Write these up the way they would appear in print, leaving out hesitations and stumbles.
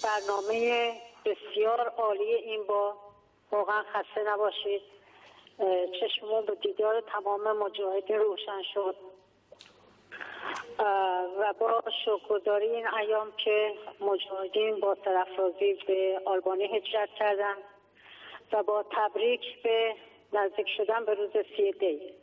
برنامه بسیار عالی این با واقعا خسته نباشید. چشممون به دیدار تمام مجاهدین روشن شد و با شکرگزاری این ایام که مجاهدین با سرافرازی به آلبانی هجرت کردن و با تبریک به نزدیک شدن به روز 30 دی.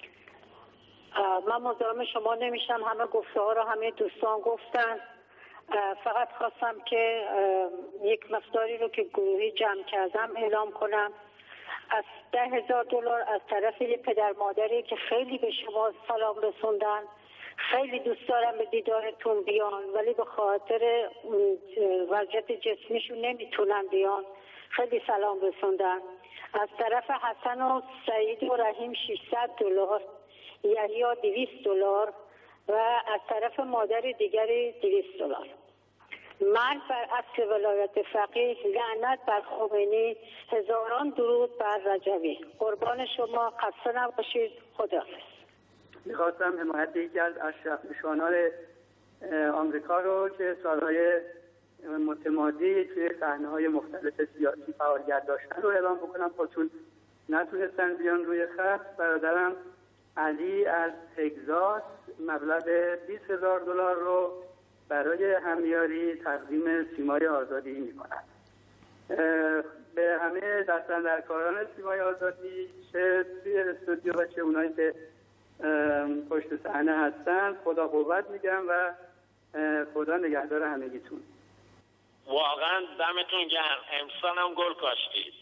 من مزاحم شما نمیشم، همه گفته ها رو همه دوستان گفتن. فقط خواستم که یک مقداری رو که گروهی جمع کردم اعلام کنم. از $10,000 از طرف یه پدر مادری که خیلی به شما سلام رسوندن، خیلی دوست دارم به دیدارتون بیان ولی به خاطر وضعیت جسمیشون نمیتونن بیان، خیلی سلام رسوندن. از طرف حسن و سعید و رحیم $600، یحیی $200 و از طرف مادر دیگری $200. مرگ بر اصل ولایت فقیه، لعنت بر خمینی، هزاران درود بر رجوی. قربان شما، خسته نباشید. خداحافظ. میخواستم حمایت یکی از اشرف نشانان آمریکا رو که سالهای متمادی توی صحنه‌های مختلف سیاسی فعالیت داشتن رو اعلام بکنم، چون نتونستن بیان روی خط. برادرم علی از تگزاس مبلغ $20,000 رو برای همیاری تقدیم سیمای آزادی میکنند. به همه دستاندرکاران سیمای آزادی، چه توی استودیو و چه اونایی که پشت صحنه هستن، خدا قوت میگم و خدا نگهدار همگیتون. واقعا دمتون گرم، امسال هم گل کاشتید.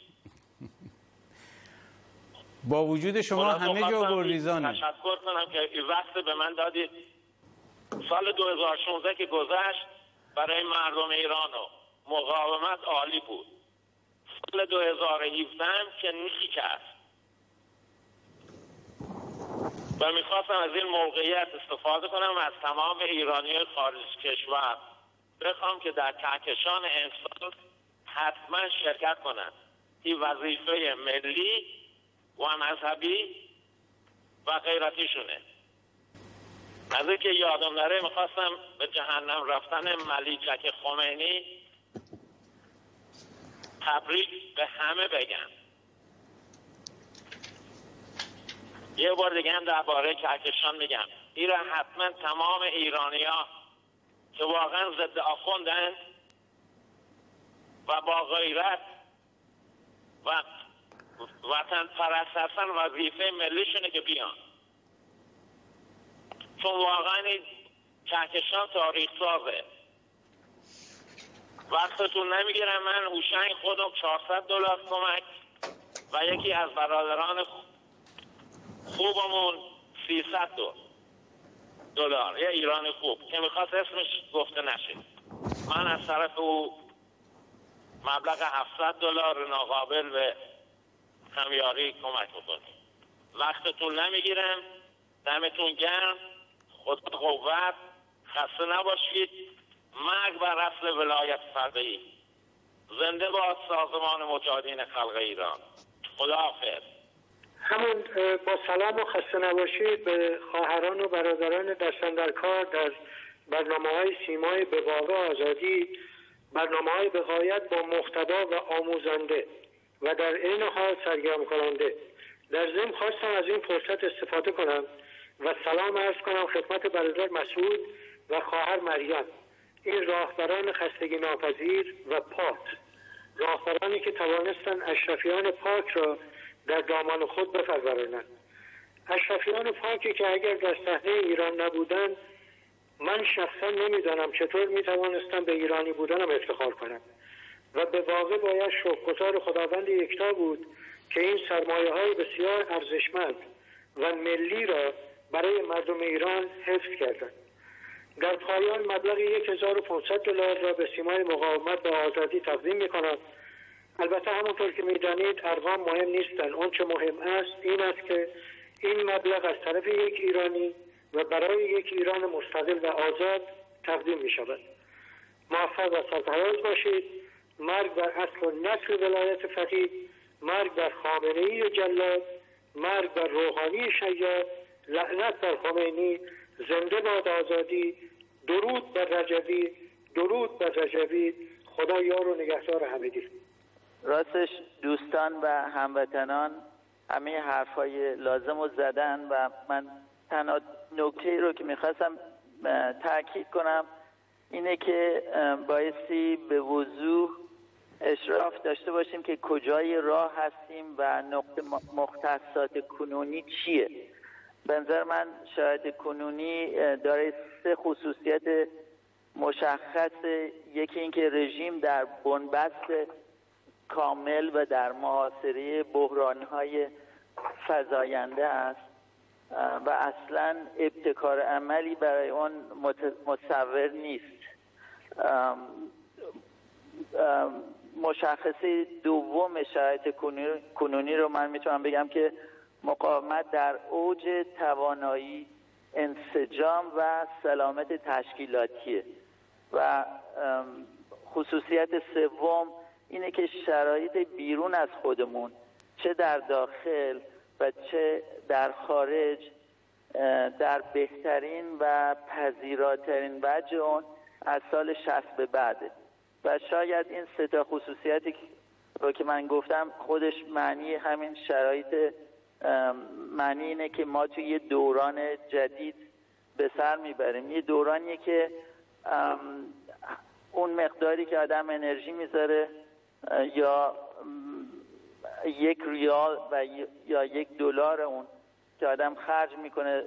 با وجود شما همه جا گلریزانه. تشکر کنم که وقت به من دادید. سال 2016 که گذشت برای مردم ایران و مقاومت عالی بود. سال 2017 که نیکست و میخواستم از این موقعیت استفاده کنم و از تمام ایرانی خارج کشور بخوام که در کهکشان امسال حتما شرکت کنند. این وظیفه ملی و مذهبی و غیرتیشونه. از اینکه یادم نره میخواستم به جهنم رفتن ملیکک خمینی تبریک به همه بگم. یه بار دیگه هم درباره کهکشان میگم، این را حتما تمام ایرانی‌ها که واقعا ضد آخوندن و با غیرت و وطن پرست هستن، وظیفه ملیشونه که بیان، چون واقعا این کهکشان تاریخ سازه. وقتتون نمیگیرم. من هوشنگ خودم $400 کمک و یکی از برادران خوبمون $300 یه ایران خوب که میخواست اسمش گفته نشه. من از طرف او مبلغ $700 ناقابل به همیاری کمک میکنیم. وقتتون نمیگیرم. دمتون گرم. خدا قوت. خسته نباشید. مرگ بر اصل ولایت فقیه. زنده باد سازمان مجاهدین خلق ایران. خداحافظ. همون با سلام و خسته نباشید به خواهران و برادران دستاندرکار در برنامه‌های سیمای به واقع آزادی، برنامه‌های به غایت با محتوا و آموزنده و در عین حال سرگرم کننده. در ضمن خواستم از این فرصت استفاده کنم و سلام عرض کنم خدمت برادر مسعود و خواهر مریم، این راهبران خستگی ناپذیر و پاک، راهبرانی که توانستند اشرفیان پاک را در دامان خود بپرورانند. اشرفیان پاکی که اگر در صحنه ایران نبودند، من شخصا نمیدانم چطور میتوانستم به ایرانی بودنم افتخار کنم و به واقع باید شکرگزار خداوند یکتا بود که این سرمایه‌های بسیار ارزشمند و ملی را برای مردم ایران حفظ کردند. در پایان مبلغ $1,500 را به سیمای مقاومت به آزادی تقدیم می‌کنم. البته همونطور که می‌دانید ارقام مهم نیستند. اون چه مهم است این است که این مبلغ از طرف یک ایرانی و برای یک ایران مستقل و آزاد تقدیم می‌شود. موفق و سرفراز باشید. مرگ بر اصل و نسل ولایت فقیه، مرگ بر خامنه‌ای جلاد، مرگ بر روحانی شیاد، لعنت بر خمینی، زنده باد آزادی، درود بر رجوی، درود بر رجوی. خدا یار و نگهدار همگی. راستش دوستان و هموطنان همه حرفای لازم رو زدن و من تنها نکته رو که میخواستم تاکید کنم اینه که بایستی به وضوح اشراف داشته باشیم که کجای راه هستیم و نقطه مختصات کنونی چیه. به نظر من شرایط کنونی داره 3 خصوصیت مشخص. یکی اینکه رژیم در بنبست کامل و در محاصره بحران‌های فزاینده است و اصلا ابتکار عملی برای اون متصور نیست. مشخصه دوم شرایط کنونی رو من میتونم بگم که مقاومت در اوج توانایی، انسجام و سلامت تشکیلاتیه و خصوصیت سوم اینه که شرایط بیرون از خودمون چه در داخل و چه در خارج در بهترین و پذیراترین وجه اون از سال 60 به بعده و شاید این 3 تا خصوصیتی رو که من گفتم خودش معنی همین شرایط معنی اینه که ما توی یه دوران جدید به سر میبریم. یه دورانیه که اون مقداری که آدم انرژی میذاره یا 1 ریال و یا $1 اون که آدم خرج میکنه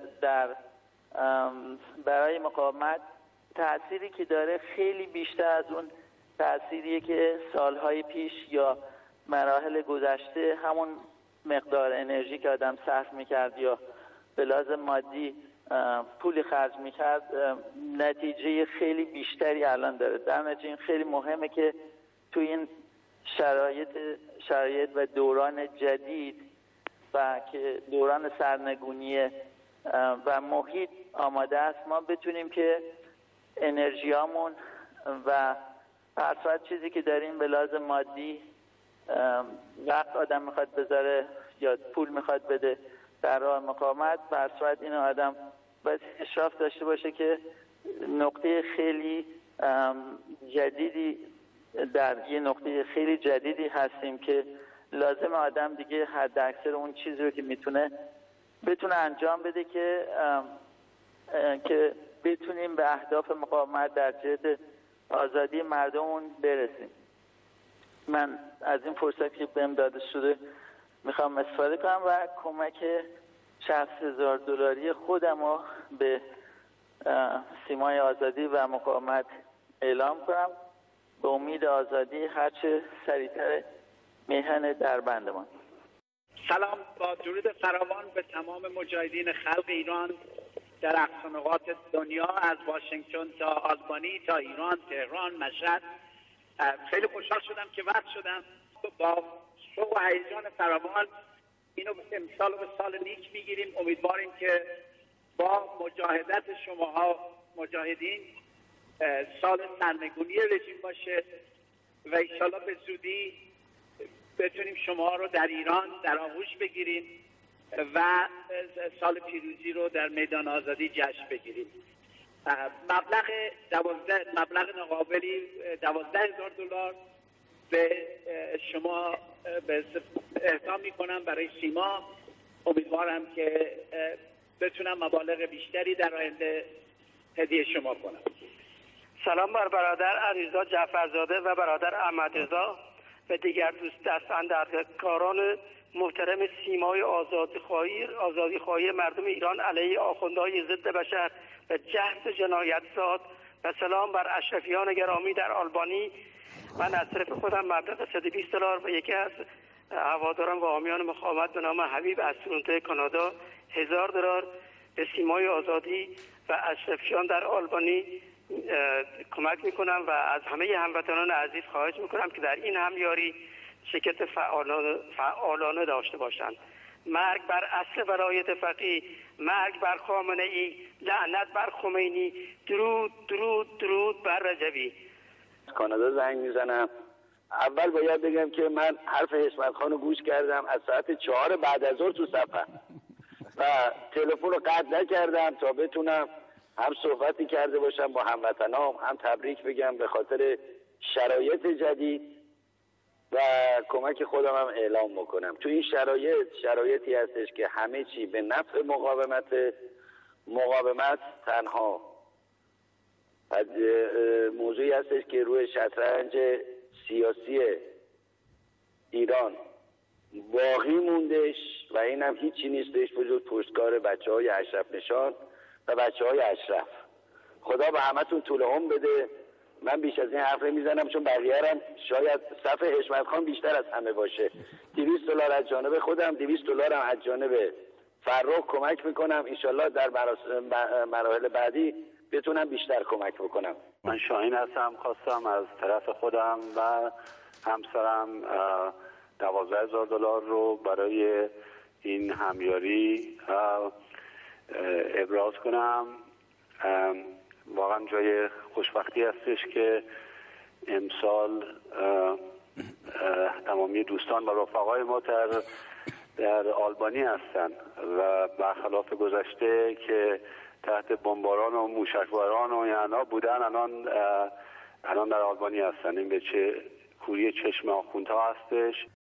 برای مقاومت، تأثیری که داره خیلی بیشتر از اون تأثیریه که سالهای پیش یا مراحل گذشته همون مقدار انرژی که آدم صرف میکرد یا به لازم مادی پولی خرج میکرد نتیجه خیلی بیشتری الان داره. در نتیجه این خیلی مهمه که تو این شرایط و دوران جدید و که دوران سرنگونی و محیط آماده است ما بتونیم که انرژیامون و هر صورت چیزی که داریم به لازم مادی وقت آدم میخواد بذاره یا پول میخواد بده در راه مقاومت، به هر صورت اینو آدم باید اشراف داشته باشه که نقطه خیلی جدیدی در یه نقطه خیلی جدیدی هستیم که لازم آدم دیگه حد اکثر اون چیزی رو که بتونه انجام بده که بتونیم به اهداف مقاومت در جهت آزادی مردمون برسیم. من از این فرصتی که بهم داده شده میخوام استفاده کنم و کمک $60,000 خودم رو به سیمای آزادی و مقاومت اعلام کنم به امید آزادی هرچه سریعتر میهن در بندمان. سلام، با درود فراوان به تمام مجاهدین خلق ایران در اقصا نقاط دنیا، از واشنگتن تا آلبانی تا ایران، تهران، مشهد. خیلی خوشحال شدم که وقت شدم. با شوق و هیجان فراوان اینو امسال به سال نیک میگیریم. امیدواریم که با مجاهدت شماها مجاهدین سال سرنگونی رژیم باشه و انشالله به زودی بتونیم شما رو در ایران در آغوش بگیریم و سال پیروزی رو در میدان آزادی جشن بگیریم. مبلغ ناقابلی $12,000 به شما اهدا میکنم برای سیما. امیدوارم که بتونم مبالغ بیشتری در آینده هدیه شما کنم. سلام بر برادر علیرضا جعفرزاده و برادر احمدرضا و دیگر دوست دستاندرکاران محترم سیمای آزادیخواهی مردم ایران علیه آخوندهای ضد بشر و جهت جنایتزاد و سلام بر اشرفیان گرامی در آلبانی. من از طرف خودم مبلغ $120 و یکی از هواداران و حامیان مقاومت به نام حبیب از تورنتو کانادا $1000 به سیمای آزادی و اشرفیان در آلبانی کمک میکنم و از همه هموطنان عزیز خواهش میکنم که در این همیاری شرکت فعالانه داشته باشند. مرگ بر اصل ولایت فقیه، مرگ بر خامنه ای، لعنت بر خمینی، درود درود درود بر رجبی. کانادا زنگ میزنم. اول باید بگم که من حرف حشمت خان رو گوش کردم، از ساعت 4 بعد از ظهر تو صفحه و تلفن رو قطع نکردم تا بتونم هم صحبتی کرده باشم با هموطنام، هم تبریک بگم به خاطر شرایط جدید و کمک خودم هم اعلام بکنم. تو این شرایطی هستش که همه چی به نفع مقاومت تنها موضوعی هستش که روی شطرنج سیاسی ایران باقی موندش و این هم هیچی نیستش بجز پشتکار بچه‌های اشرف نشان و بچه‌های اشرف. خدا به همتون طول عمر بده. من بیش از این حرف میزنم چون بقیه هم شاید صف حشمت خان بیشتر از همه باشه. $200 از جانب خودم، $200 هم از جانب فرخ کمک میکنم. انشالله در مراحل بعدی بتونم بیشتر کمک بکنم. من شاهین هستم، خواستم از طرف خودم و همسرم $12,000 رو برای این همیاری ابراز کنم. واقعا جای خوشبختی هستش که امسال تمامی دوستان و رفقای ما در آلبانی هستن و برخلاف گذشته که تحت بمباران و موشکباران و اینا بودن، الان در آلبانی هستن. این به کوری چشم آخوندها هستش.